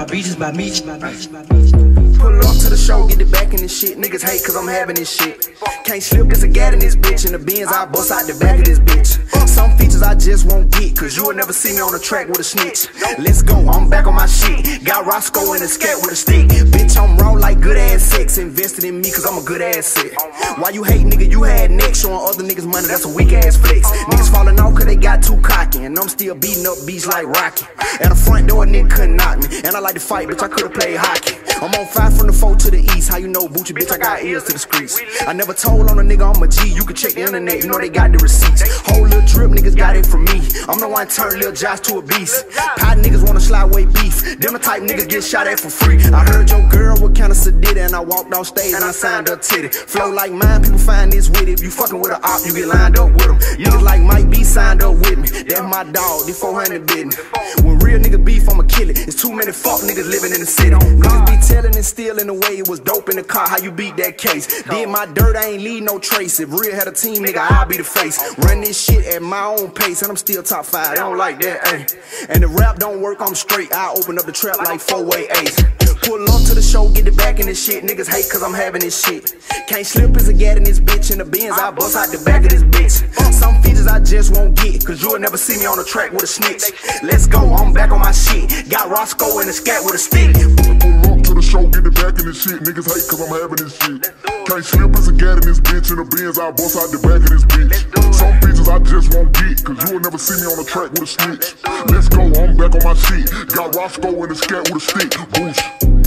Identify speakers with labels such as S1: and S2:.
S1: my beaches by me.
S2: Pull up to the show, get it back in this shit. Niggas hate cause I'm having this shit. Can't slip, there's a gat in this bitch. In the Benz, I bust out the back of this bitch. Some features I just won't get, cause you will never see me on the track with a snitch. Let's go, I'm back on my shit. Got Roscoe in a scat with a stick. Bitch, I'm raw like good ass sex. Invested in me cause I'm a good asset. Why you hate, nigga? You had next. Showing other niggas money, that's a weak ass flex. Niggas falling off cause they got too cocky. And I'm still beating up beats like Rocky. At the front door, a nigga couldn't knock me. And I like to fight, bitch, I could've played hockey. I'm on 5 from the 4 to the east. How you know, Boochie, bitch, I got ears to the streets. I never told on a nigga I'm a G. You can check the internet, you know they got the receipts. Whole little drip, niggas got it from me. I'm the one turn Lil Josh to a beast. Pot niggas wanna slide away beef. Them the type niggas get shot at for free. I heard your girl was kinda sedated, and I walked off stage and I signed up titty. Flow like mine, people find this with it. If you fucking with a op, you get lined up with them. Niggas like Mike B signed up with me. That's my dog, this 400 business. When real niggas beef, I'ma kill it. It's too many fuck niggas living in the city. Niggas be telling and stealing the way it was dope in the car. How you beat that case? Did my dirt, I ain't leave no trace. If real had a team, nigga, I'll be the face. Run this shit at my own pace, and I'm still top 5. I don't like that, ayy. And the rap don't work, I'm straight. I open up the trap like 4-way ace. Pull up to the show, get it back in this shit. Niggas hate cause I'm having this shit. Can't slip, is a gat in this bitch. In the Benz, I bust out the back of this bitch. Some features I just won't get, cause you'll never see me on the track with a snitch. Let's go, I'm back on my shit. Got Roscoe in a scat with a stick.
S3: Pull up to the show, get it back in this shit. Niggas hate cause I'm having this shit. Can't slip, is a gat in this bitch. In the Benz, I bust out the back of this bitch. Some features I just won't get, cause you'll never see me on the track with a snitch. Let's go, I'm back on my shit. Got Roscoe in a scat with a stick. Boosh.